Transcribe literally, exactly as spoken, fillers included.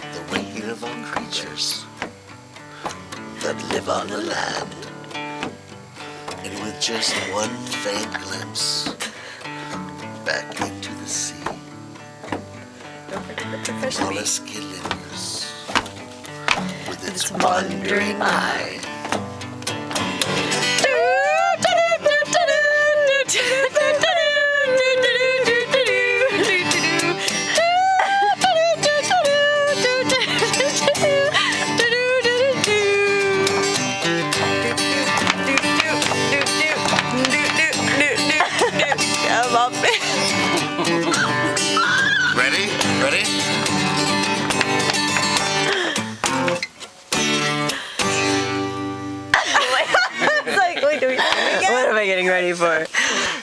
the weight of all creatures that live on the land. And with just one faint glimpse back into the sea, Don't forget the professional. Mollusk lingers with its wandering eye. Ready? Ready? It's like, wait, do we, what am I getting ready for?